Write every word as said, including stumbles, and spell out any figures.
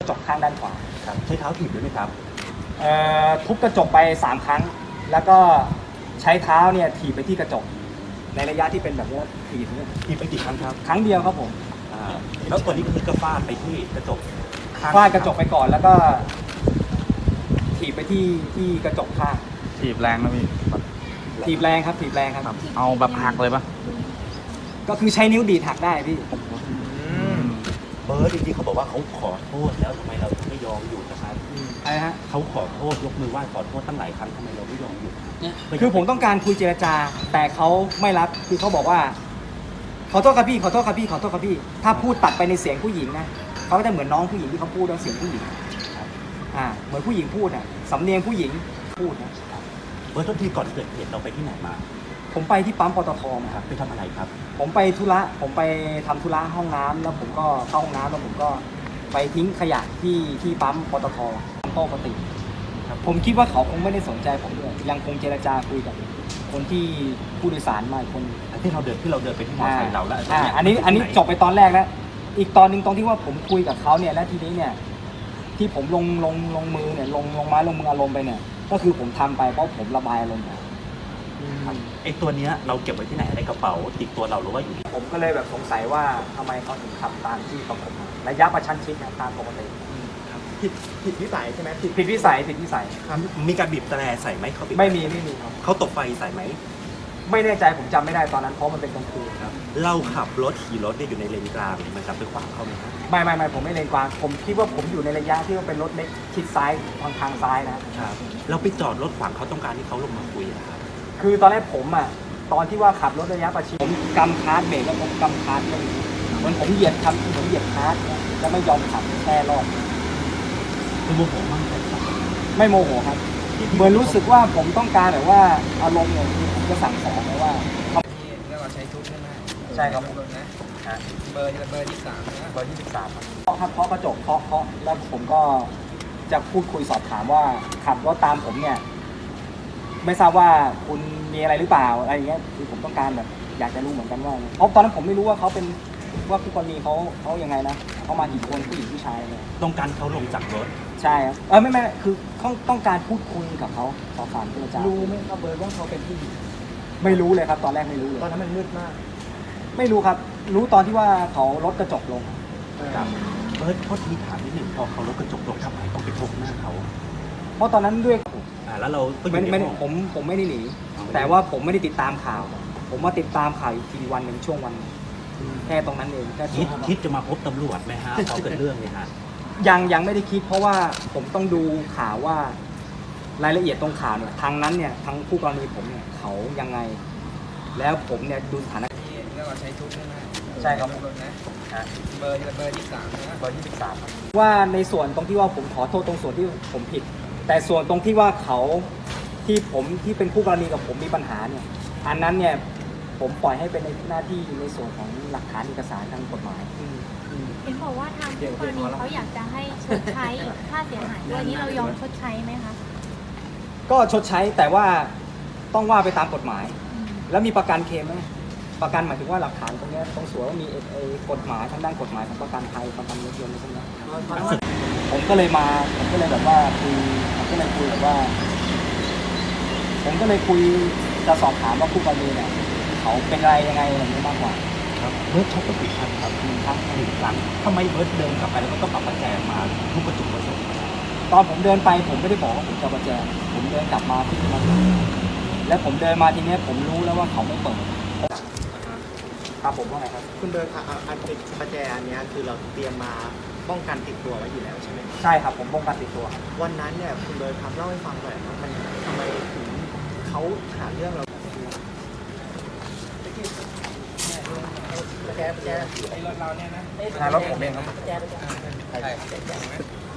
จกข้างด้านขวาครับใช้เท้าถีบด้วยไหมครับทุบกระจกไปสามครั้งแล้วก็ใช้เท้าเนี่ยถีบไปที่กระจกในระยะที่เป็นแบบนี้ถีบถีบไปกี่ครั้งครับครั้งเดียวครับผมแล้วตัวนี้ก็คือกระฟาดไปที่กระจกฟาดกระจกไปก่อนแล้วก็ถีบไปที่ที่กระจกข้างถีบแรงนะพี่ถีบแรงครับถีบแรงครับเอาแบบหักเลยปะก็คือใช้นิ้วดีดหักได้พี่เบิร์ดจริงๆเขาบอกว่าเขาขอโทษแล้วทำไมเราไม่ยอมอยู่นะครับอะไรฮะเขาขอโทษยกมือไหว้ขอโทษตั้งหลายครั้งทำไมเราไม่ยอมอยู่คือผมต้องการคุยเจรจาแต่เขาไม่รับคือเขาบอกว่าขอโทษครับพี่ขอโทษครับพี่ขอโทษครับพี่ถ้าพูดตัดไปในเสียงผู้หญิงนะเขาก็จะเหมือนน้องผู้หญิงที่เขาพูดแล้วเสียงผู้หญิงอ่าเหมือนผู้หญิงพูดอ่ะสำเนียงผู้หญิงพูดนะเมื่อต้นทีก่อนเกิดเหตุเราไปที่ไหนมาผมไปที่ปั๊มปตทมาครับไปทำอะไรครับผมไปธุระผมไปทำธุระห้องน้ำแล้วผมก็เข้าห้องน้ำแล้วผมก็ไปทิ้งขยะที่ที่ปั๊มปตทปกติผมคิดว่าเขาคงไม่ได้สนใจผมด้วยยังคงเจรจาคุยกับคนที่ผู้โดยสารมาคนที่เราเดินที่เราเดินไปที่มอเตอร์ไซค์เราแล้วอันนี้อันนี้จบไปตอนแรกแล้วอีกตอนหนึ่งตรงที่ว่าผมคุยกับเขาเนี่ยและทีนี้เนี่ยที่ผมลงลงลงมือเนี่ยลงลงไม้ลงมืออารมณ์ไปเนี่ยก็คือผมทำไปเพราะผมระบายอารมณ์ไอ้ตัวเนี้ยเราเก็บไว้ที่ไหนในกระเป๋าติดตัวเราหรือว่าอยู่ผมก็เลยแบบสงสัยว่าทำไมเขาถึงทำตามที่ประกบระยะประชันชิดนะตามปกติผิดผิดวิสัยใช่ไหมผิดผิดวิสัยผิดวิสัยมีการบีบแตรใส่ไหมเขาไม่มีไม่มีครับเขาตกไฟใส่ไหมไม่แน่ใจผมจำไม่ได้ตอนนั้นเพราะมันเป็นกลางคืนครับเราขับรถขี่รถเนี่ยอยู่ในเลนกลางมันจะไปขวางเขาไหมครับไม่ไม่ไม่ผมไม่เลนกลางผมคิดว่าผมอยู่ในระยะที่ว่าเป็นรถเล็กชิดซ้ายทางทางซ้ายนะครับเราไปจอดรถขวางเขาต้องการที่เขาลงมาคุยนะครับคือตอนแรกผมอ่ะตอนที่ว่าขับรถระยะประชิดผมกำคาร์ดเบรกแล้วผมกำคาร์ดเลยเหมือนผมเหยียบครับผมเหยียบคาร์ดแล้วไม่ยอมขับแช่รอบคือโมโหมากไม่โมโหครับเหมือนรู้สึกว่าผมต้องการแบบว่าอารมณ์เนี่ยผมจะสั่งสอนเลยว่าเรียกว่าใช้ทุกใช่ไหมใช่ครับนะเบอร์เบอร์ที่สามนะเบอร์ที่สิบสามครับเคาะครับเคาะกระจกเคาะเคาะแล้วผมก็จะพูดคุยสอบถามว่าขับรถตามผมเนี่ยไม่ทราบว่าคุณมีอะไรหรือเปล่าอะไรอย่างเงี้ยคือผมต้องการแบบอยากจะรู้เหมือนกันว่าเพราะตอนนั้นผมไม่รู้ว่าเขาเป็นว่าผู้กรณีเขาเขายังไงนะเขามากี่คนผู้หญิงผู้ชายเนี่ยต้องการเขาลงจากรถใช่ครับเออไม่ไม่คือต้องต้องการพูดคุยกับเขาสอบถามเจรจารู้ไหมครับเบอร์ว่าเขาเป็นผู้หญิงไม่รู้เลยครับตอนแรกไม่รู้เลยตอนนั้นมันมืดมากไม่รู้ครับรู้ตอนที่ว่าเขาลดกระจกลงครับเบิร์ดพอทีถามนิดหนึ่งพอเขาลดกระจกลงทำไมต้องไปทุบหน้าเขาเพราะตอนนั้นด้วยอ่าแล้วเราไม่ไม่ผมผมไม่ได้หนีแต่ว่าผมไม่ได้ติดตามข่าวผมมาติดตามข่าวอีกทีวันหนึ่งช่วงวันแค่ตรงนั้นเองแค่คิดคิดจะมาพบตำรวจไหมฮะพอเกิดเรื่องเนี่ยฮะยังยังไม่ได้คิดเพราะว่าผมต้องดูข่าวว่ารายละเอียดตรงข่าวเนี่ยทางนั้นเนี่ยทางผู้กรณีผมเนี่ยเขายังไงแล้วผมเนี่ยดูสถานการณ์เรียกว่าใช้ทุกใช่ไหมใช่ครับนะเบอร์เบอร์ที่สามนะเบอร์ที่สิบสามว่าในส่วนตรงที่ว่าผมขอโทษตรงส่วนที่ผมผิดแต่ส่วนตรงที่ว่าเขาที่ผมที่เป็นผู้กรณีกับผมมีปัญหาเนี่ยอันนั้นเนี่ยผมปล่อยให้เป็นในหน้าที่ในส่วนของหลักฐานเอกสารทางกฎหมายเห็นบอกว่าทางผู้กรณีเขาอยากจะให้ชดใช้ค่าเสียหายด้วยนี้เรายอมชดใช้ไหมคะก็ชดใช้แต่ว่าต้องว่าไปตามกฎหมายแล้วมีประกันเคลมไหมประกันหมายถึงว่าหลักฐานตรงนี้ตรงส่วนว่ามีเออกฎหมายทางด้านกฎหมายของประกันภัยประกันรถยนต์อะไรพวกนี้ผมก็เลยมาผมก็เลยแบบว่าคุยผมก็เลยคุยแบบว่าผมก็เลยคุยจะสอบถามว่าผู้กรณีเนี่ยเขาเป็นอะไรยังไงอะไรนี้มากกว่าครับเบิร์ดชอบกี่ครั้งครับหนึ่งครั้งหนึ่งครั้งทำไมเบิร์ดเดินกลับไปแล้วก็ต้องกลับมาแจกมาทุกกระจุกกระจุกตอนผมเดินไปผมไม่ได้บอกว่าผมจะมาแจกผมเดินกลับมาที่มันแล้วผมเดินมาทีนี้ผมรู้แล้วว่าเขาไม่เปิดครับผมว่าไงครับคุณเดินอันติดประแจอันนี้คือเราเตรียมมาป้องกันติดตัวไว้อยู่แล้วใช่ไหมใช่ครับผมป้องกันติดตัววันนั้นเนี่ยคุณเดินทำเล่าให้ฟังหน่อยว่ามันทำไมถึงเขาหาเรื่องเราแกแกไอ้รถเราเนี่ยนะรถผมเองครับแก